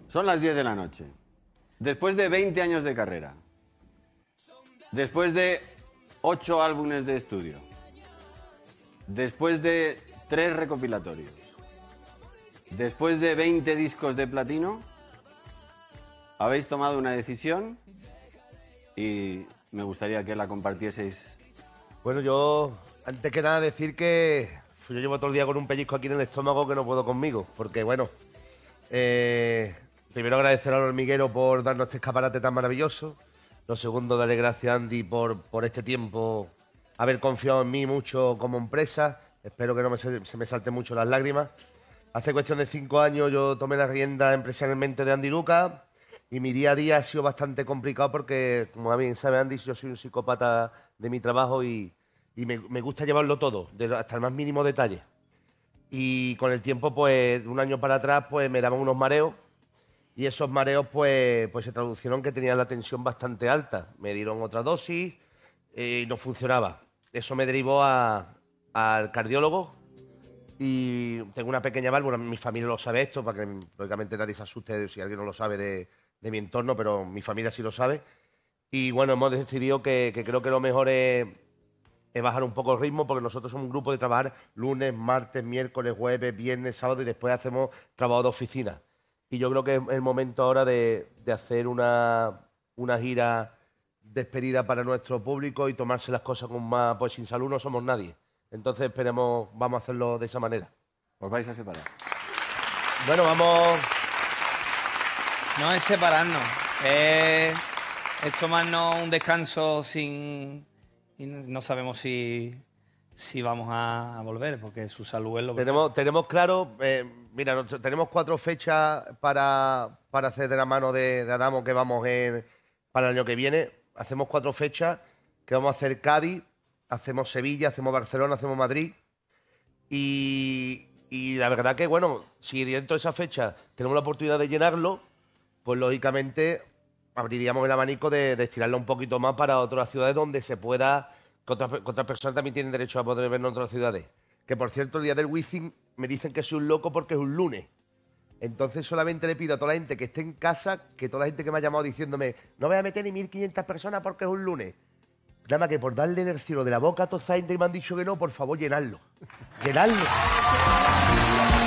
Son las 10 de la noche. Después de 20 años de carrera, después de 8 álbumes de estudio, después de 3 recopilatorios, después de 20 discos de platino, habéis tomado una decisión y me gustaría que la compartieseis. Bueno, yo, antes que nada, decir que yo llevo todo el día con un pellizco aquí en el estómago que no puedo conmigo, porque bueno, primero agradecer al Hormiguero por darnos este escaparate tan maravilloso. Lo segundo, darle gracias a Andy por este tiempo, haber confiado en mí mucho como empresa. Espero que no se me salten mucho las lágrimas. Hace cuestión de 5 años yo tomé la rienda empresarialmente de Andy Lucas y mi día a día ha sido bastante complicado porque, como bien sabe Andy, yo soy un psicópata de mi trabajo y me gusta llevarlo todo, hasta el más mínimo detalle. Y con el tiempo, pues, de un año para atrás, pues me daban unos mareos y esos mareos, pues se traducieron que tenía la tensión bastante alta. Me dieron otra dosis y no funcionaba. Eso me derivó al cardiólogo y tengo una pequeña válvula. Mi familia lo sabe esto, para que lógicamente nadie se asuste si alguien no lo sabe de mi entorno, pero mi familia sí lo sabe. Y bueno, hemos decidido que creo que lo mejor es bajar un poco el ritmo, porque nosotros somos un grupo de trabajar lunes, martes, miércoles, jueves, viernes, sábado y después hacemos trabajo de oficina. Y yo creo que es el momento ahora de hacer una gira despedida para nuestro público y tomarse las cosas con más, pues sin salud no somos nadie. Entonces esperemos, vamos a hacerlo de esa manera. ¿Os vais a separar? Bueno, vamos... No es separarnos, es tomarnos un descanso sin... Y no sabemos si vamos a volver, porque su salud es lo que... Tenemos claro, mira, tenemos 4 fechas para hacer de la mano de Adamo que vamos para el año que viene. Hacemos 4 fechas que vamos a hacer Cádiz, hacemos Sevilla, hacemos Barcelona, hacemos Madrid. Y la verdad que, bueno, si dentro de esa fecha tenemos la oportunidad de llenarlo, pues lógicamente abriríamos el abanico de estirarlo un poquito más para otras ciudades donde se pueda, que otras personas también tienen derecho a poder vernos en otras ciudades. Que por cierto, el día del Wizzing me dicen que soy un loco porque es un lunes. Entonces solamente le pido a toda la gente que esté en casa, que toda la gente que me ha llamado diciéndome no voy a meter ni 1.500 personas porque es un lunes. Nada más que por darle en el cielo de la boca a toda esa gente que me han dicho que no, por favor, llenadlo. ¡Llenadlo!